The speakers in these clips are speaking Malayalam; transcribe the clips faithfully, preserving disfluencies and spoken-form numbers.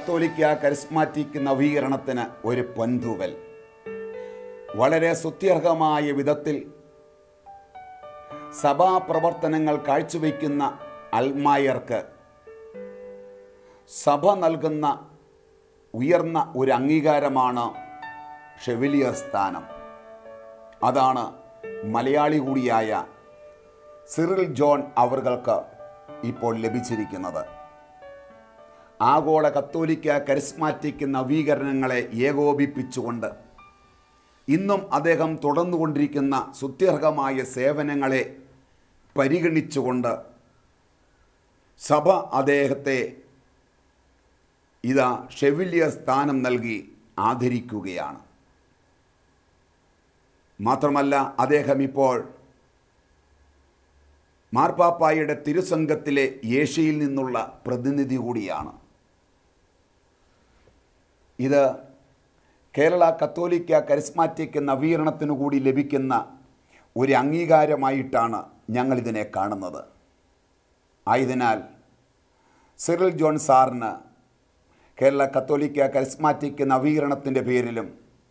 കത്തോലിക്ക കരിസ്മാറ്റിക് നവീകരണത്തിന് ഒരു പൊൻതൂവൽ. വളരെ സ്തുത്യർഹമായ വിധത്തിൽ സഭാപ്രവർത്തനങ്ങൾ കാഴ്ചവെക്കുന്ന അൽമായർക്ക് സഭ നൽകുന്ന ഉയർന്ന ഒരു അംഗീകാരമാണ് ഷെവലിയർ സ്ഥാനം. അതാണ് മലയാളി കൂടിയായ സിറിൽ ജോൺ അവർക്ക് ഇപ്പോൾ ലഭിച്ചിരിക്കുന്നത്. ആഗോള കത്തോലിക്ക കരിസ്മാറ്റിക് നവീകരണങ്ങളെ ഏകോപിപ്പിച്ചുകൊണ്ട് ഇന്നും അദ്ദേഹം തുടർന്നുകൊണ്ടിരിക്കുന്ന സ്തുത്യർഹമായ സേവനങ്ങളെ പരിഗണിച്ചുകൊണ്ട് സഭ അദ്ദേഹത്തെ ഇതാ ഷെവലിയർ സ്ഥാനം നൽകി ആദരിക്കുകയാണ്. മാത്രമല്ല, അദ്ദേഹം ഇപ്പോൾ മാർപ്പാപ്പായുടെ തിരുസംഘത്തിലെ ഏഷ്യയിൽ നിന്നുള്ള പ്രതിനിധി കൂടിയാണ്. ഇത് കേരള കത്തോലിക്ക കരിസ്മാറ്റിക് നവീകരണത്തിനു കൂടി ലഭിക്കുന്ന ഒരു അംഗീകാരമായിട്ടാണ് ഞങ്ങളിതിനെ കാണുന്നത്. ആയതിനാൽ സിറിൽ ജോൺ സാറിന് കേരള കത്തോലിക്ക കരിസ്മാറ്റിക് നവീകരണത്തിൻ്റെ പേരിലും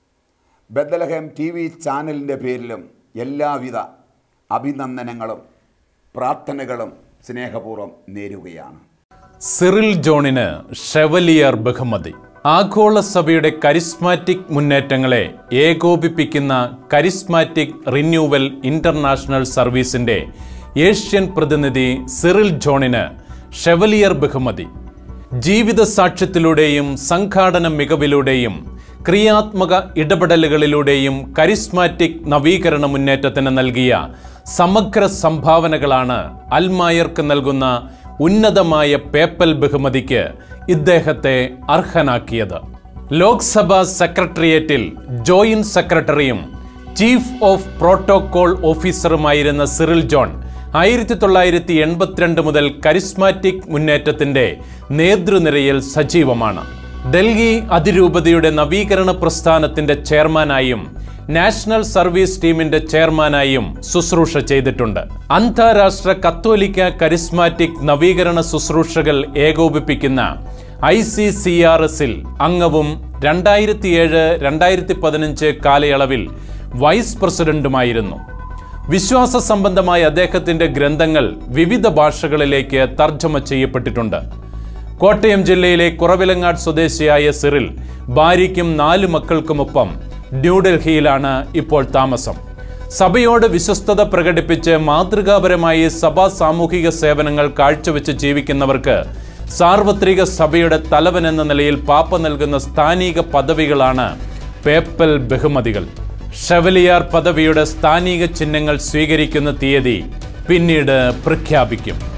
ബെത്ലഹേം ടി വി ചാനലിൻ്റെ പേരിലും എല്ലാവിധ അഭിനന്ദനങ്ങളും പ്രാർത്ഥനകളും സ്നേഹപൂർവ്വം നേരുകയാണ്. സിറിൽ ജോണിന് ഷെവലിയർ ബഹുമതി. ആഗോള സഭയുടെ കരിസ്മാറ്റിക് മുന്നേറ്റങ്ങളെ ഏകോപിപ്പിക്കുന്ന കരിസ്മാറ്റിക് റിന്യൂവൽ ഇന്റർനാഷണൽ സർവീസിന്റെ ഏഷ്യൻ പ്രതിനിധി സിറിൽ ജോണിന് ഷെവലിയർ ബഹുമതി. ജീവിത സാക്ഷ്യത്തിലൂടെയും സംഘാടന മികവിലൂടെയും ക്രിയാത്മക ഇടപെടലുകളിലൂടെയും കരിസ്മാറ്റിക് നവീകരണ മുന്നേറ്റത്തിന് നൽകിയ സമഗ്ര സംഭാവനകളാണ് അൽമായർക്ക് നൽകുന്ന ഉന്നതമായ പേപ്പൽ ബഹുമതിക്ക് ഇദ്ദേഹത്തെ അർഹനാക്കിയത്. ലോക്സഭാ സെക്രട്ടേറിയറ്റിൽ ജോയിന്റ് സെക്രട്ടറിയും ചീഫ് ഓഫ് പ്രോട്ടോകോൾ ഓഫീസറുമായിരുന്ന സിറിൽ ജോൺ ആയിരത്തി തൊള്ളായിരത്തി എൺപത്തിരണ്ട് മുതൽ കരിസ്മാറ്റിക് മുന്നേറ്റത്തിന്റെ നേതൃനിരയിൽ സജീവമാണ്. ഡൽഹി അതിരൂപതയുടെ നവീകരണ പ്രസ്ഥാനത്തിന്റെ ചെയർമാനായും നാഷണൽ സർവീസ് ടീമിന്റെ ചെയർമാനായും ശുശ്രൂഷ ചെയ്തിട്ടുണ്ട്. അന്താരാഷ്ട്ര കത്തോലിക്ക കരിസ്മാറ്റിക് നവീകരണ ശുശ്രൂഷകൾ ഏകോപിപ്പിക്കുന്ന ഐ സി സി ആർ എസിൽ അംഗവും രണ്ടായിരത്തി ഏഴ് രണ്ടായിരത്തി പതിനഞ്ച് കാലയളവിൽ വൈസ് പ്രസിഡന്റുമായിരുന്നു. വിശ്വാസ സംബന്ധമായ അദ്ദേഹത്തിന്റെ ഗ്രന്ഥങ്ങൾ വിവിധ ഭാഷകളിലേക്ക് തർജ്ജമ ചെയ്യപ്പെട്ടിട്ടുണ്ട്. കോട്ടയം ജില്ലയിലെ കുറവിലങ്ങാട് സ്വദേശിയായ സിറിൽ ഭാര്യയ്ക്കും നാല് മക്കൾക്കുമൊപ്പം ന്യൂഡൽഹിയിലാണ് ഇപ്പോൾ താമസം. സഭയോട് വിശ്വസ്തത പ്രകടിപ്പിച്ച് മാതൃകാപരമായി സഭാ സാമൂഹിക സേവനങ്ങൾ കാഴ്ചവെച്ച് ജീവിക്കുന്നവർക്ക് സാർവത്രിക സഭയുടെ തലവൻ എന്ന നിലയിൽ പാപ്പ നൽകുന്ന സ്ഥാനിക പദവികളാണ് പേപ്പൽ ബഹുമതികൾ. ഷെവലിയർ പദവിയുടെ സ്ഥാനിക ചിഹ്നങ്ങൾ സ്വീകരിക്കുന്ന തീയതി പിന്നീട് പ്രഖ്യാപിക്കും.